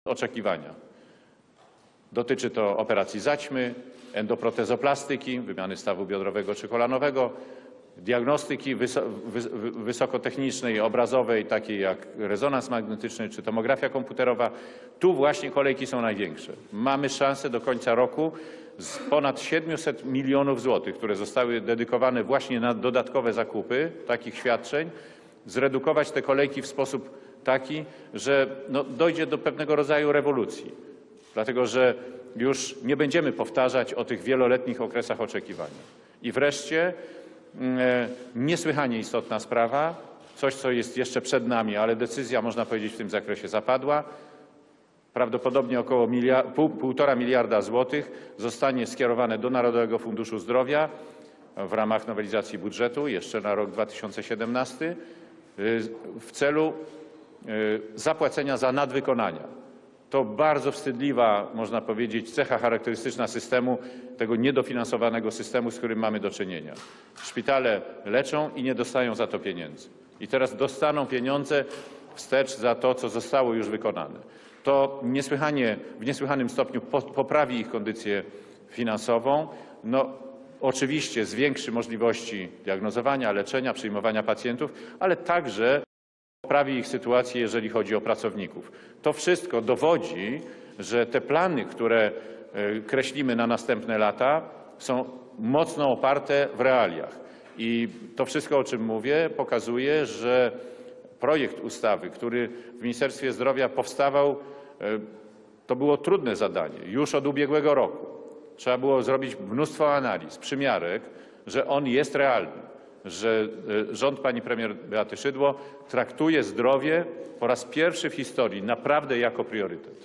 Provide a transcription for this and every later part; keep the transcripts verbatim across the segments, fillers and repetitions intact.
oczekiwania. Dotyczy to operacji zaćmy, endoprotezoplastyki, wymiany stawu biodrowego czy kolanowego, diagnostyki wysokotechnicznej, obrazowej, takiej jak rezonans magnetyczny czy tomografia komputerowa. Tu właśnie kolejki są największe. Mamy szansę do końca roku z ponad siedmiuset milionów złotych, które zostały dedykowane właśnie na dodatkowe zakupy takich świadczeń, zredukować te kolejki w sposób taki, że no, dojdzie do pewnego rodzaju rewolucji. Dlatego, że już nie będziemy powtarzać o tych wieloletnich okresach oczekiwania. I wreszcie e, niesłychanie istotna sprawa, coś co jest jeszcze przed nami, ale decyzja można powiedzieć w tym zakresie zapadła. Prawdopodobnie około miliard, pół, półtora miliarda złotych zostanie skierowane do Narodowego Funduszu Zdrowia w ramach nowelizacji budżetu jeszcze na rok dwa tysiące siedemnasty w celu zapłacenia za nadwykonania. To bardzo wstydliwa, można powiedzieć, cecha charakterystyczna systemu, tego niedofinansowanego systemu, z którym mamy do czynienia. Szpitale leczą i nie dostają za to pieniędzy. I teraz dostaną pieniądze wstecz za to, co zostało już wykonane. To niesłychanie, w niesłychanym stopniu poprawi ich kondycję finansową. No, oczywiście zwiększy możliwości diagnozowania, leczenia, przyjmowania pacjentów, ale także poprawi ich sytuację, jeżeli chodzi o pracowników. To wszystko dowodzi, że te plany, które kreślimy na następne lata, są mocno oparte w realiach. I to wszystko, o czym mówię, pokazuje, że projekt ustawy, który w Ministerstwie Zdrowia powstawał, to było trudne zadanie już od ubiegłego roku. Trzeba było zrobić mnóstwo analiz, przymiarek, że on jest realny, że rząd pani premier Beaty Szydło traktuje zdrowie po raz pierwszy w historii naprawdę jako priorytet.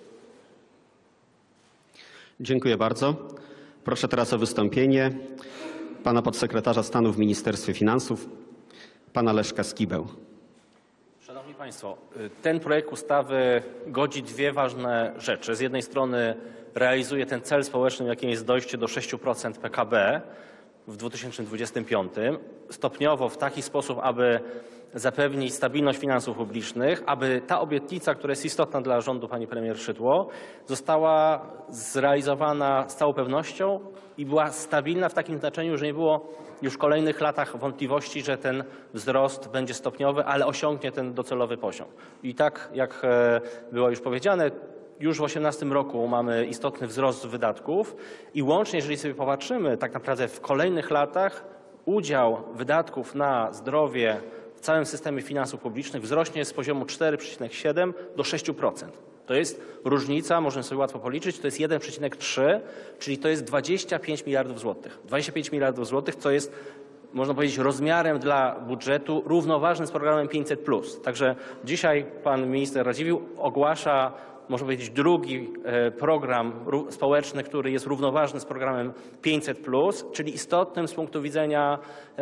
Dziękuję bardzo. Proszę teraz o wystąpienie pana podsekretarza stanu w Ministerstwie Finansów, pana Leszka Skibę. Szanowni Państwo, ten projekt ustawy godzi dwie ważne rzeczy. Z jednej strony realizuje ten cel społeczny, jakim jest dojście do sześciu procent P K B w dwa tysiące dwudziestym piątym, stopniowo w taki sposób, aby zapewnić stabilność finansów publicznych, aby ta obietnica, która jest istotna dla rządu pani premier Szydło, została zrealizowana z całą pewnością i była stabilna w takim znaczeniu, że nie było już w kolejnych latach wątpliwości, że ten wzrost będzie stopniowy, ale osiągnie ten docelowy poziom. I tak jak było już powiedziane, już w osiemnastym roku mamy istotny wzrost wydatków i łącznie, jeżeli sobie popatrzymy, tak naprawdę w kolejnych latach udział wydatków na zdrowie w całym systemie finansów publicznych wzrośnie z poziomu cztery przecinek siedem do sześciu procent. To jest różnica, możemy sobie łatwo policzyć, to jest jeden przecinek trzy, czyli to jest dwadzieścia pięć miliardów złotych. dwadzieścia pięć miliardów złotych to jest, można powiedzieć, rozmiarem dla budżetu równoważnym z programem pięćset plus. Także dzisiaj pan minister Radziwiłł ogłasza, można powiedzieć, drugi program społeczny, który jest równoważny z programem pięćset plus, czyli istotnym z punktu widzenia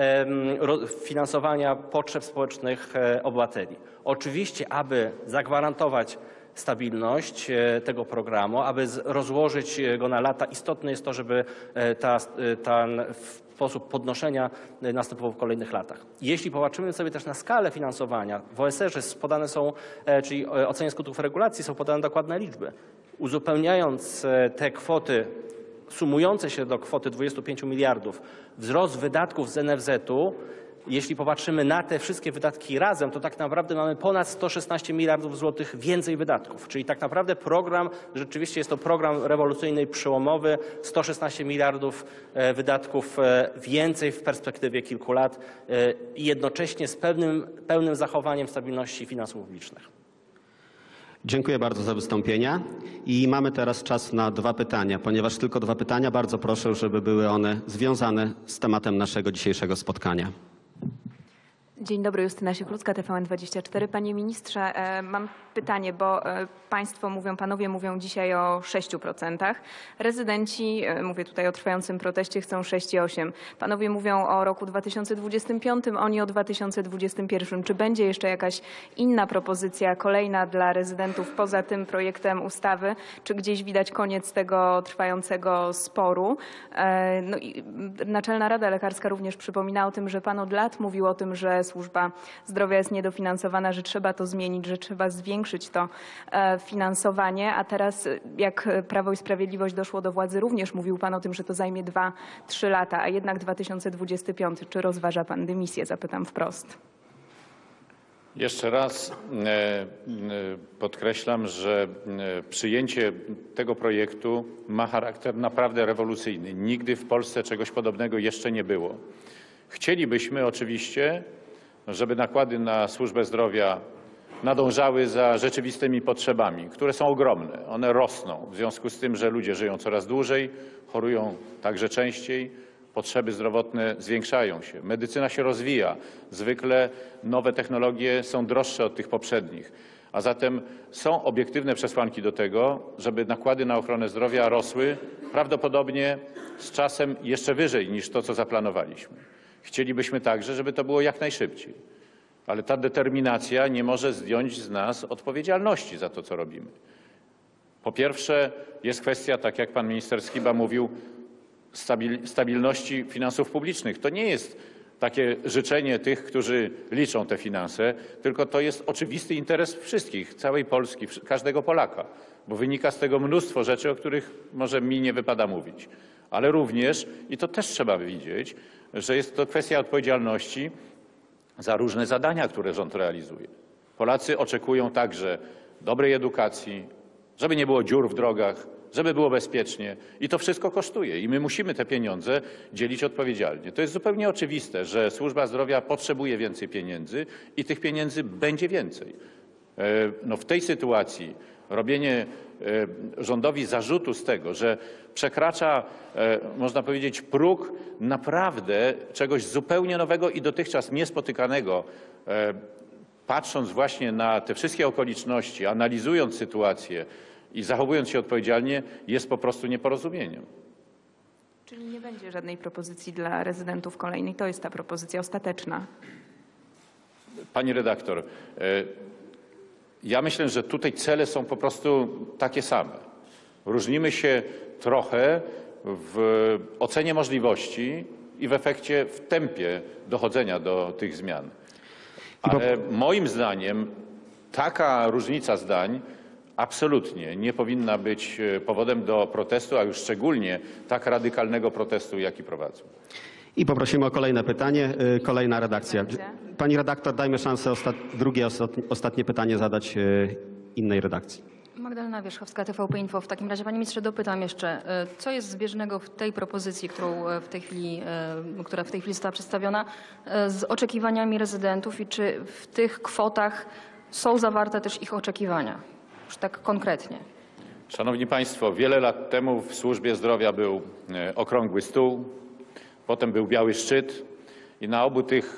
finansowania potrzeb społecznych obywateli. Oczywiście, aby zagwarantować stabilność tego programu, aby rozłożyć go na lata, istotne jest to, żeby ta, ten sposób podnoszenia następował w kolejnych latach. Jeśli popatrzymy sobie też na skalę finansowania, w O S R-ze podane są, czyli ocenie skutków regulacji, są podane dokładne liczby. Uzupełniając te kwoty, sumujące się do kwoty dwudziestu pięciu miliardów, wzrost wydatków z N F Z-u, jeśli popatrzymy na te wszystkie wydatki razem, to tak naprawdę mamy ponad sto szesnaście miliardów złotych więcej wydatków. Czyli tak naprawdę program, rzeczywiście jest to program rewolucyjny i przełomowy, sto szesnaście miliardów wydatków więcej w perspektywie kilku lat i jednocześnie z pewnym, pełnym zachowaniem stabilności finansów publicznych. Dziękuję bardzo za wystąpienia i mamy teraz czas na dwa pytania. Ponieważ tylko dwa pytania, bardzo proszę, żeby były one związane z tematem naszego dzisiejszego spotkania. Dzień dobry, Justyna Sieklucka, T V N dwadzieścia cztery. Panie ministrze, mam pytanie, bo państwo mówią, panowie mówią dzisiaj o sześciu procentach. Rezydenci, mówię tutaj o trwającym proteście, chcą sześć przecinek osiem. Panowie mówią o roku dwa tysiące dwudziestym piątym, oni o dwa tysiące dwudziestym pierwszym. Czy będzie jeszcze jakaś inna propozycja, kolejna dla rezydentów poza tym projektem ustawy? Czy gdzieś widać koniec tego trwającego sporu? No i Naczelna Rada Lekarska również przypomina o tym, że pan od lat mówił o tym, że służba zdrowia jest niedofinansowana, że trzeba to zmienić, że trzeba zwiększyć to finansowanie, a teraz jak Prawo i Sprawiedliwość doszło do władzy, również mówił pan o tym, że to zajmie dwa, trzy lata, a jednak dwa tysiące dwudziesty piąty. Czy rozważa pan dymisję? Zapytam wprost. Jeszcze raz podkreślam, że przyjęcie tego projektu ma charakter naprawdę rewolucyjny. Nigdy w Polsce czegoś podobnego jeszcze nie było. Chcielibyśmy oczywiście, żeby nakłady na służbę zdrowia nadążały za rzeczywistymi potrzebami, które są ogromne. One rosną w związku z tym, że ludzie żyją coraz dłużej, chorują także częściej. Potrzeby zdrowotne zwiększają się, medycyna się rozwija, zwykle nowe technologie są droższe od tych poprzednich, a zatem są obiektywne przesłanki do tego, żeby nakłady na ochronę zdrowia rosły prawdopodobnie z czasem jeszcze wyżej niż to, co zaplanowaliśmy. Chcielibyśmy także, żeby to było jak najszybciej, ale ta determinacja nie może zdjąć z nas odpowiedzialności za to, co robimy. Po pierwsze jest kwestia, tak jak pan minister Skiba mówił, stabilności finansów publicznych. To nie jest takie życzenie tych, którzy liczą te finanse, tylko to jest oczywisty interes wszystkich, całej Polski, każdego Polaka, bo wynika z tego mnóstwo rzeczy, o których może mi nie wypada mówić. Ale również, i to też trzeba widzieć, że jest to kwestia odpowiedzialności za różne zadania, które rząd realizuje. Polacy oczekują także dobrej edukacji, żeby nie było dziur w drogach, żeby było bezpiecznie i to wszystko kosztuje i my musimy te pieniądze dzielić odpowiedzialnie. To jest zupełnie oczywiste, że służba zdrowia potrzebuje więcej pieniędzy i tych pieniędzy będzie więcej. No w tej sytuacji robienie rządowi zarzutu z tego, że przekracza, można powiedzieć, próg naprawdę czegoś zupełnie nowego i dotychczas niespotykanego, patrząc właśnie na te wszystkie okoliczności, analizując sytuację, i zachowując się odpowiedzialnie, jest po prostu nieporozumieniem. Czyli nie będzie żadnej propozycji dla rezydentów kolejnej. To jest ta propozycja ostateczna. Pani redaktor, ja myślę, że tutaj cele są po prostu takie same. Różnimy się trochę w ocenie możliwości i w efekcie, w tempie dochodzenia do tych zmian. Ale moim zdaniem taka różnica zdań absolutnie nie powinna być powodem do protestu, a już szczególnie tak radykalnego protestu, jaki prowadzą. I poprosimy o kolejne pytanie. Kolejna redakcja. Pani redaktor, dajmy szansę ostat... drugie, ostatnie pytanie zadać innej redakcji. Magdalena Wierzchowska, T V P Info. W takim razie, panie ministrze, dopytam jeszcze, co jest zbieżnego w tej propozycji, którą w tej chwili, która w tej chwili została przedstawiona, z oczekiwaniami rezydentów i czy w tych kwotach są zawarte też ich oczekiwania? Już tak konkretnie. Szanowni Państwo, wiele lat temu w służbie zdrowia był okrągły stół, potem był biały szczyt i na obu tych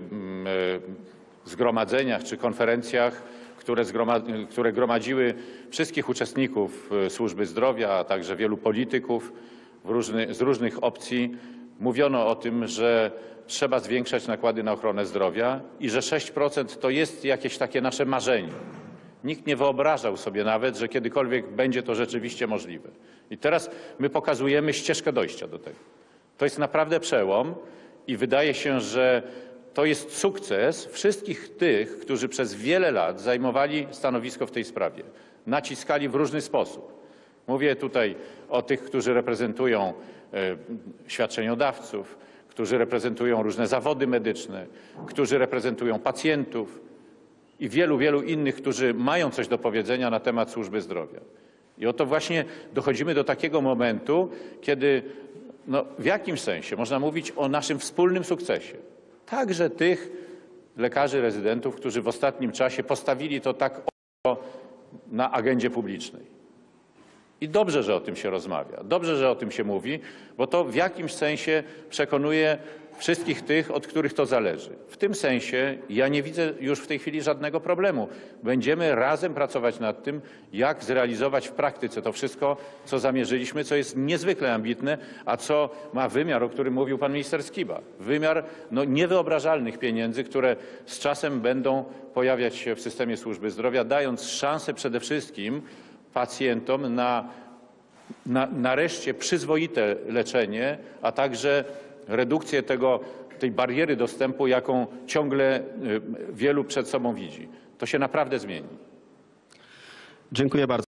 zgromadzeniach czy konferencjach, które, które gromadziły wszystkich uczestników służby zdrowia, a także wielu polityków różny, z różnych opcji, mówiono o tym, że trzeba zwiększać nakłady na ochronę zdrowia i że sześć procent to jest jakieś takie nasze marzenie. Nikt nie wyobrażał sobie nawet, że kiedykolwiek będzie to rzeczywiście możliwe. I teraz my pokazujemy ścieżkę dojścia do tego. To jest naprawdę przełom i wydaje się, że to jest sukces wszystkich tych, którzy przez wiele lat zajmowali stanowisko w tej sprawie. Naciskali w różny sposób. Mówię tutaj o tych, którzy reprezentują świadczeniodawców, którzy reprezentują różne zawody medyczne, którzy reprezentują pacjentów i wielu, wielu innych, którzy mają coś do powiedzenia na temat służby zdrowia. I oto właśnie dochodzimy do takiego momentu, kiedy no, w jakimś sensie można mówić o naszym wspólnym sukcesie. Także tych lekarzy rezydentów, którzy w ostatnim czasie postawili to tak na agendzie publicznej. I dobrze, że o tym się rozmawia, dobrze, że o tym się mówi, bo to w jakimś sensie przekonuje wszystkich tych, od których to zależy. W tym sensie ja nie widzę już w tej chwili żadnego problemu. Będziemy razem pracować nad tym, jak zrealizować w praktyce to wszystko, co zamierzyliśmy, co jest niezwykle ambitne, a co ma wymiar, o którym mówił pan minister Skiba. Wymiar no, niewyobrażalnych pieniędzy, które z czasem będą pojawiać się w systemie służby zdrowia, dając szansę przede wszystkim pacjentom na, na nareszcie przyzwoite leczenie, a także redukcję tego tej bariery dostępu, jaką ciągle y, wielu przed sobą widzi. To się naprawdę zmieni. Dziękuję bardzo.